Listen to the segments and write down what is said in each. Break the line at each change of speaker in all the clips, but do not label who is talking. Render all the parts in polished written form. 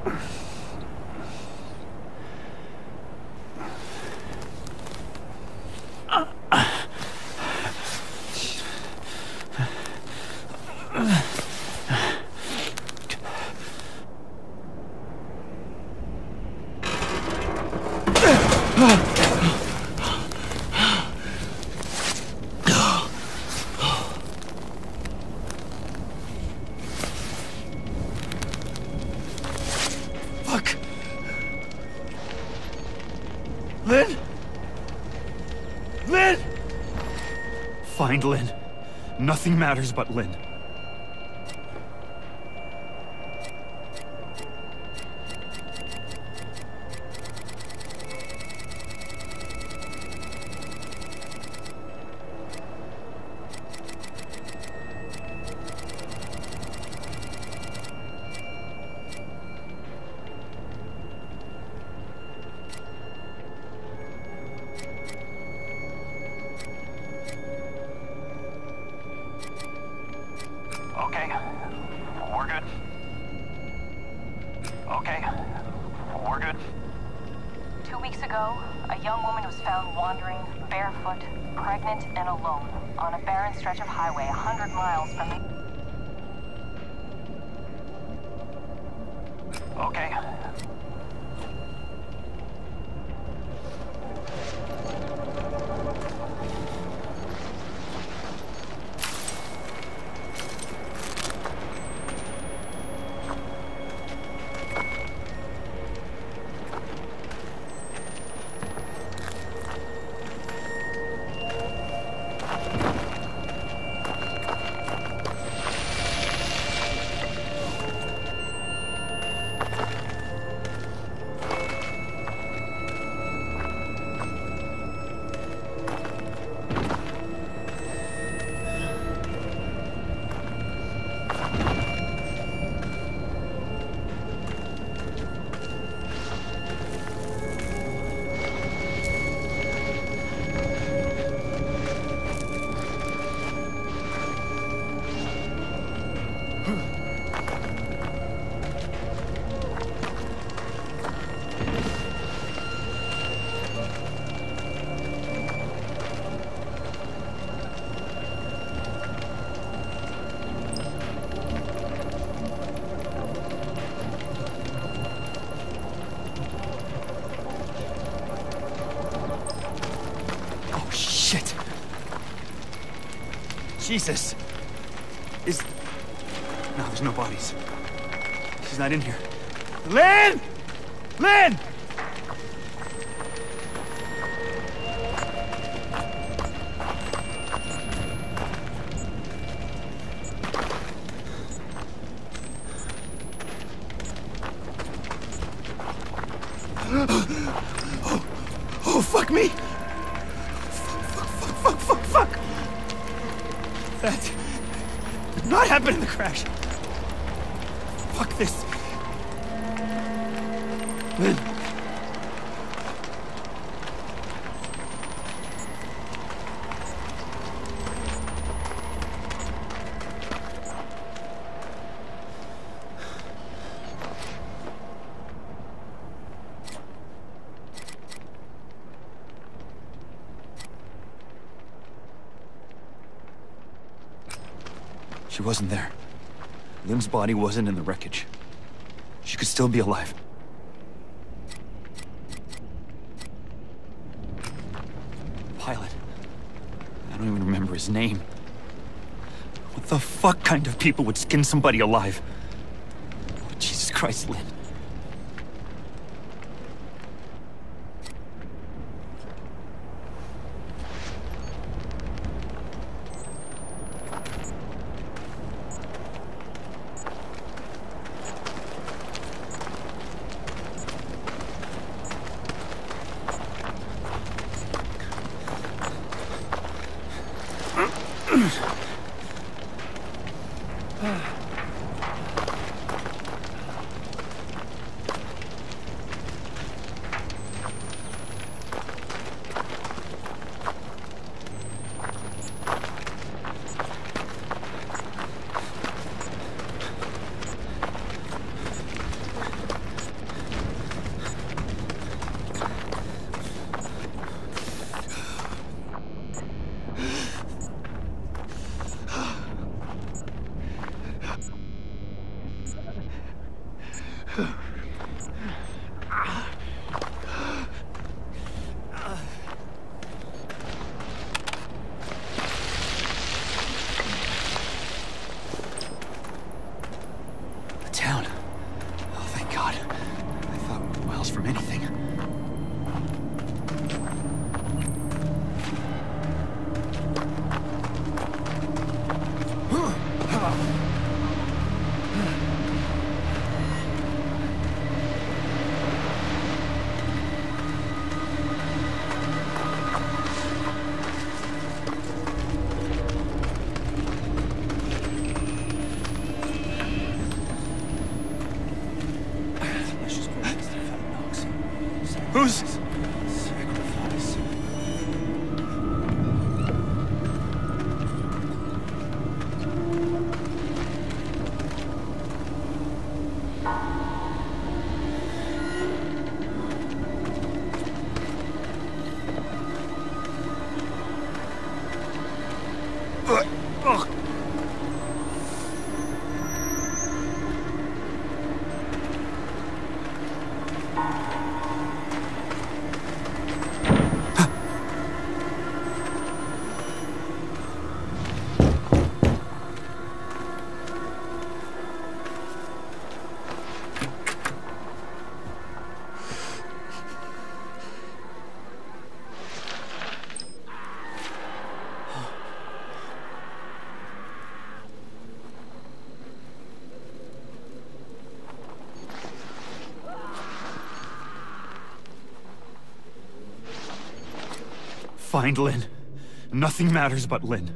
Lynn? Lynn! Find Lynn. Nothing matters but Lynn.
Okay, we're good. Okay, we're good.
2 weeks ago, a young woman was found wandering, barefoot, pregnant, and alone on a barren stretch of highway 100 miles from the...
Okay.
Shit! Jesus! No, there's no bodies. She's not in here. Lynn! Lynn! Oh, fuck me! Fuck! That did not happen in the crash. Fuck this. Lynn. She wasn't there. Lynn's body wasn't in the wreckage. She could still be alive. Pilot. I don't even remember his name. What the fuck kind of people would skin somebody alive? Oh, Jesus Christ, Lynn. The town. Oh, thank God. I thought we were miles from anything. Who's... Sacrifice. Find Lynn. Nothing matters but Lynn.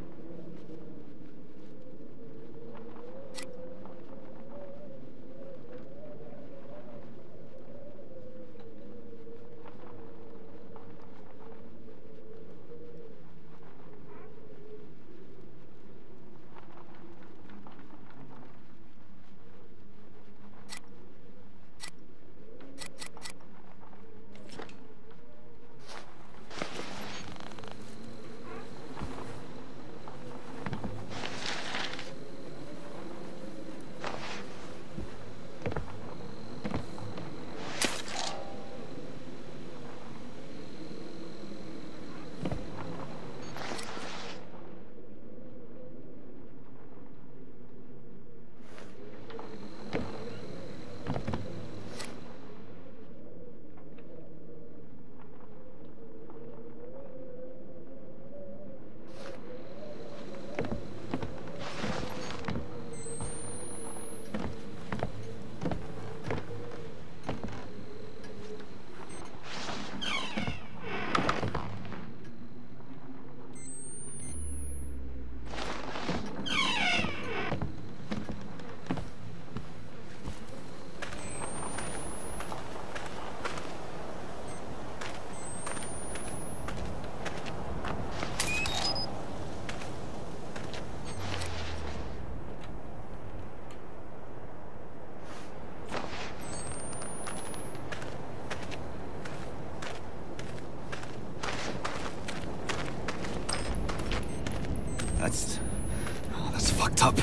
That's fucked up.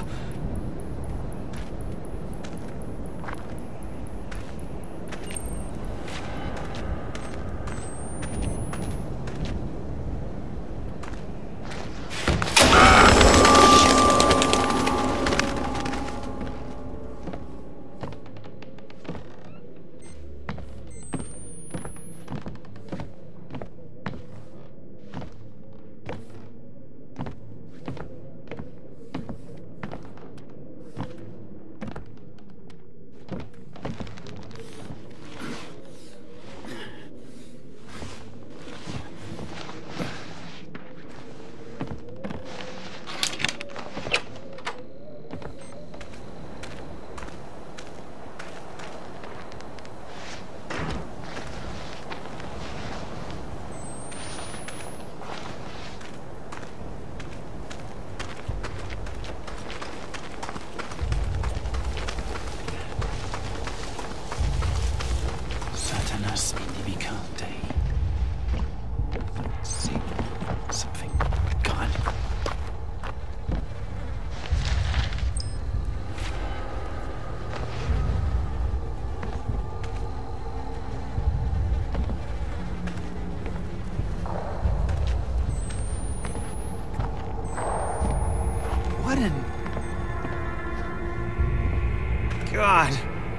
again. God.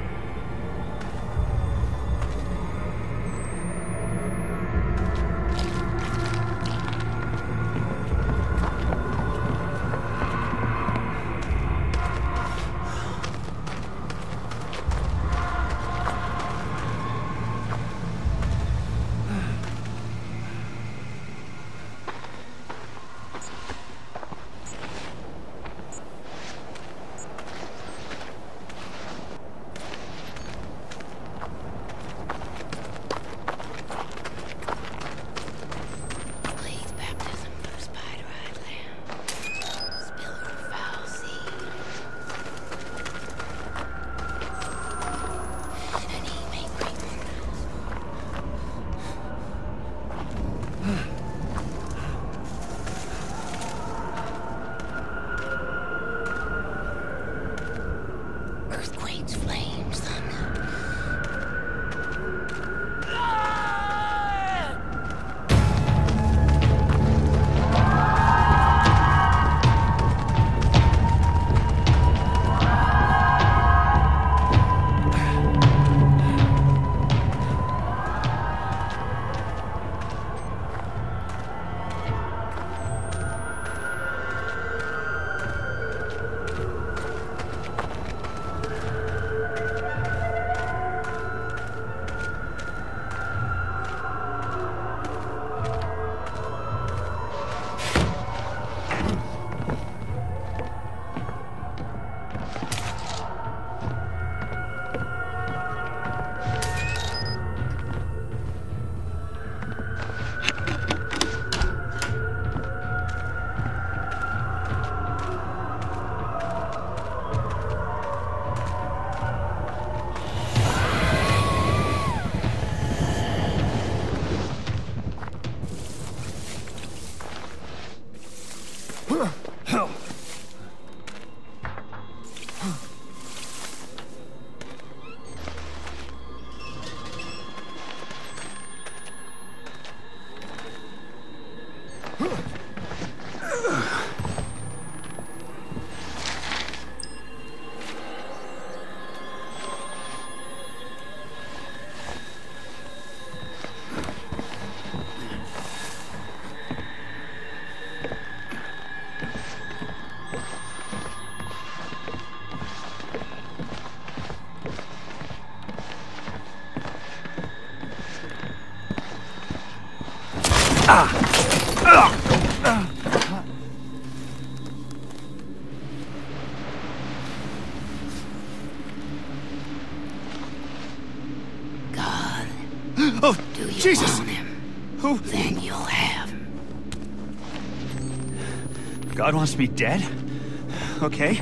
Oh,
Do you
Jesus!
want him?
Who?
Then you'll have him.
God wants me dead? Okay.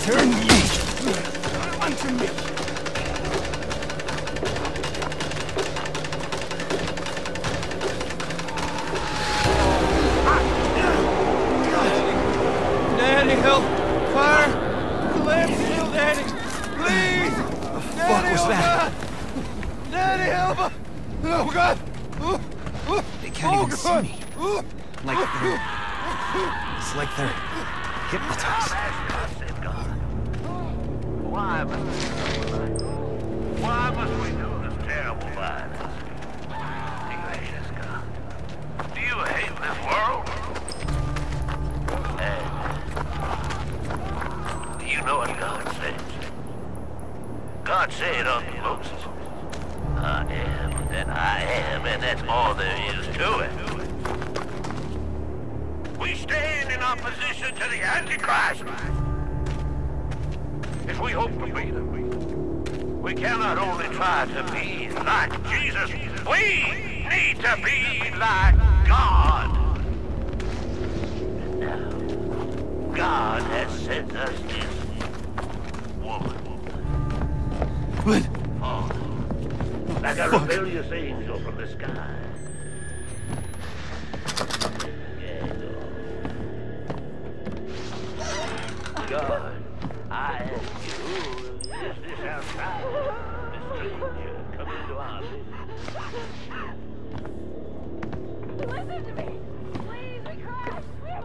Turn me! Unto me!
Daddy, help! Fire! Let's kill Daddy! Please!
The fuck was that?
Daddy, help! Oh, God!
They can't even see me. It's like they're hypnotized.
Why must we do this terrible violence? Gracious God. Do you hate this world? And do you know what God says? God said unto Moses, I am that I am, and that's all there is to it. We stand in opposition to the Antichrist. If we hope to beat him, we cannot only try to be like Jesus, we need to be like God. And now, God has sent us this woman.
Lynn!
Oh, like a rebellious angel from the sky. God, I ask you, is this outside? The stranger coming to our city?
Listen to me! Please, we cry!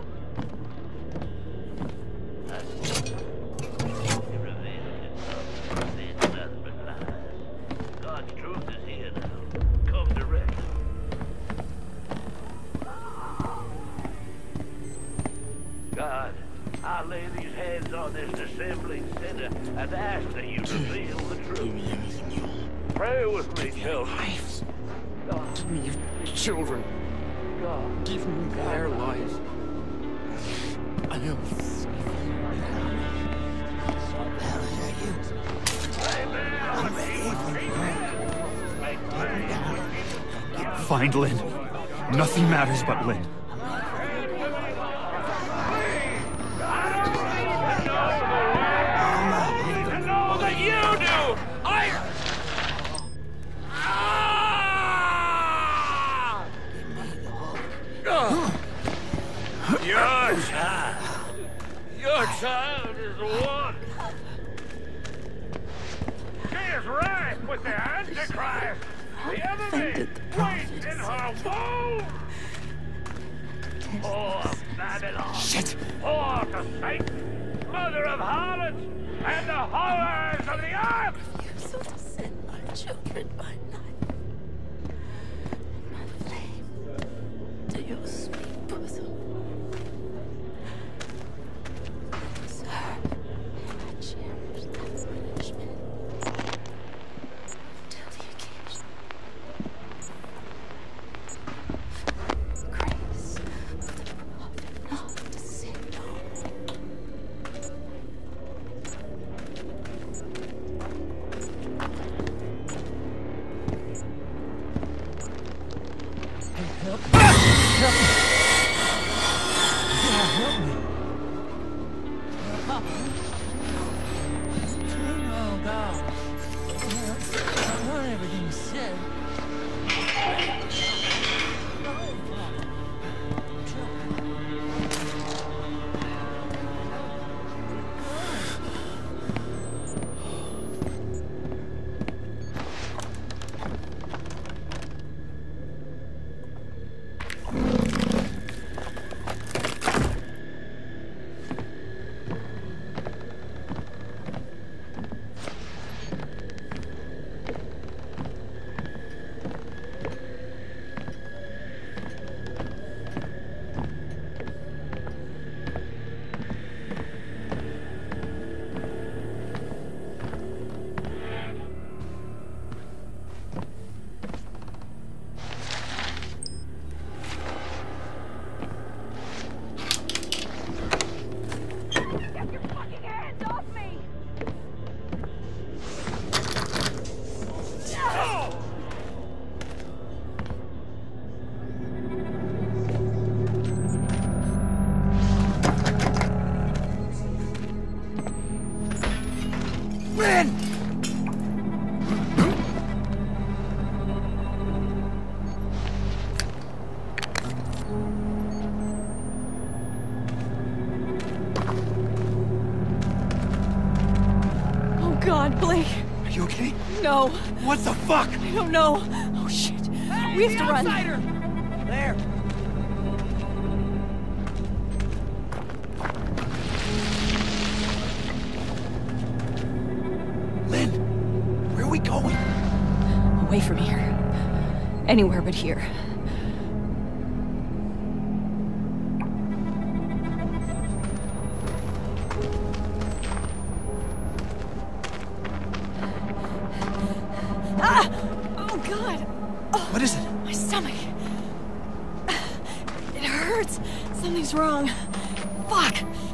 He revealed himself, then nothing but lies. God's truth is here now. Come direct. God, I lay these hands on this dissembling sinner and ask that you reveal the truth. Pray with me, children. God,
Give me your children.
God,
Give me their lives. I am. Find Lynn. Nothing matters but Lynn.
and all that you do, Your child is the one. She is rife with the Antichrist. The enemy waits in her womb. Poor Babylon.
Shit!
Poor to Satan, mother of harlots and the horrors of the earth.
Refusal to send my children by night. My flame to your sweet bosom. Sir, may I cherish that punishment till the occasion. Grace of the prophet not to sin on.
Oh, God. I want everything you said.
know.
What the fuck?
I don't know. Oh shit. We have to run.
There.
Lynn, where are we going?
Away from here. Anywhere but here. Ah! Oh God! Oh,
What is it?
my stomach. It hurts. Something's wrong. Fuck.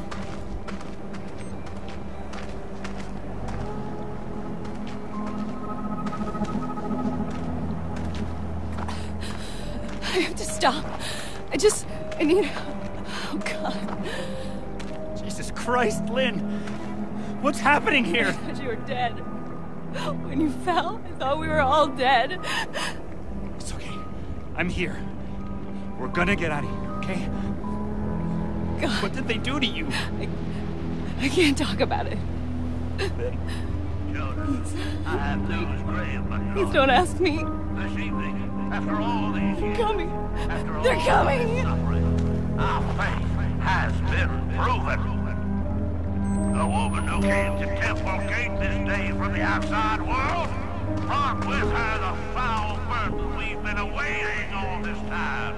I have to stop. I need... Oh, God.
Jesus Christ, Lynn! What's happening here?
I thought you were dead. When you fell, I thought we were all dead.
It's okay. I'm here. We're gonna get out of here, okay?
God,
What did they do to you?
I can't talk about it.
Children, I have news grave, my
Please don't ask me.
This evening, after all these
They're
years,
coming.
after all
They're coming.
this suffering, our faith has been proven. A woman who came to Temple Gate this day from the outside world brought with her the foul burden we've been awaiting all this time.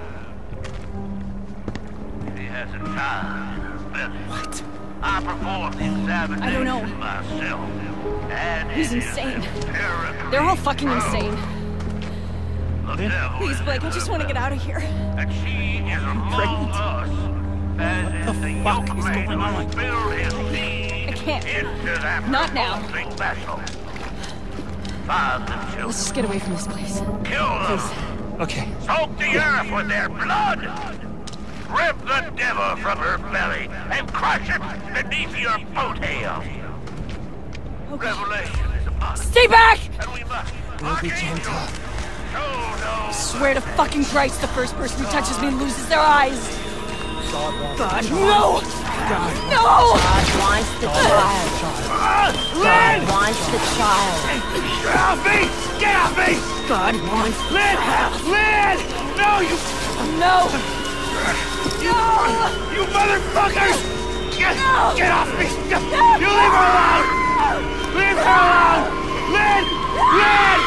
She has a child in her belly.
What?
I performed the examination
I don't know.
myself, and
He's
it is
insane.
empirically
They're all fucking
proven.
insane.
The devil
Please,
is
Blake, I
in
just
her
want to get
belly.
out of here.
And she is among us. As
What
is
the
the
fuck
yoke
is
man
going
who
on?
spilled his seed
I can't.
into that
Not now.
revolting vessel. Find the
Let's
children.
just get away from this place.
Kill them.
Okay.
Soak the earth with their blood. Rip the devil from her belly and crush it beneath your boat hail.
Okay.
Revelation is upon us,
Stay back!
and we must.
We'll be gentle.
Oh, no.
Swear to fucking Christ, the first person who touches me loses their eyes. God, no! No!
God wants the child. God wants the child.
Get off me! Get off me!
God wants...
Lynn! Lynn! No, you...
No! No!
You motherfuckers! Get off me! You leave her alone! Leave her alone! Lynn! Lynn!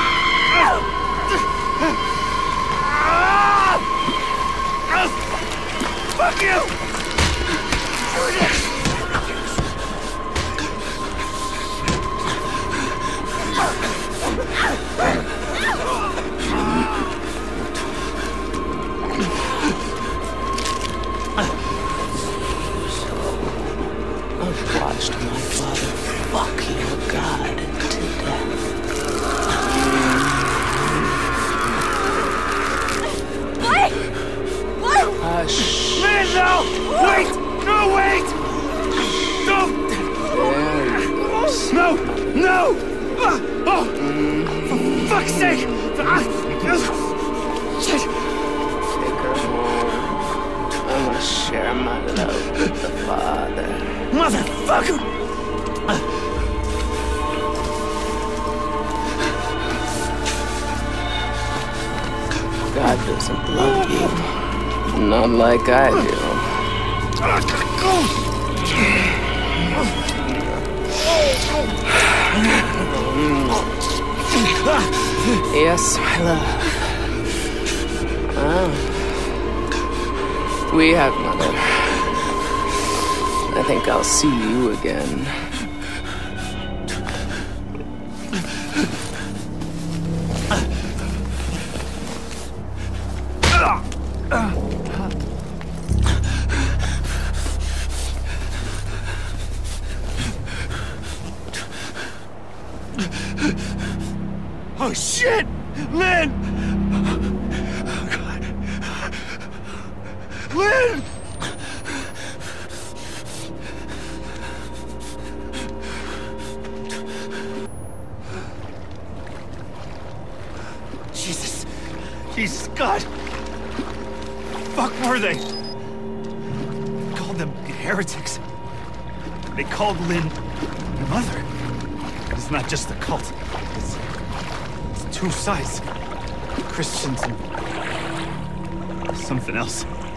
Fuck you!
I've watched my father fuck your God to death.
Blake! Blake!
Hush.
Lynn, no! Wait! No, wait! Don't!
There you go.
No! No! Oh! For fuck's sake! Shit!
Take her home. I must share my love with the Father.
Motherfucker!
God doesn't love you. Not like I do. Yes, my love. Ah. We have, Mother. I think I'll see you again.
Oh shit! Lynn! Oh god. Lynn! Jesus. Jesus, God. Fuck were they? Called them heretics. They called Lynn mother. It's not just a cult. two sides. Christians and something else.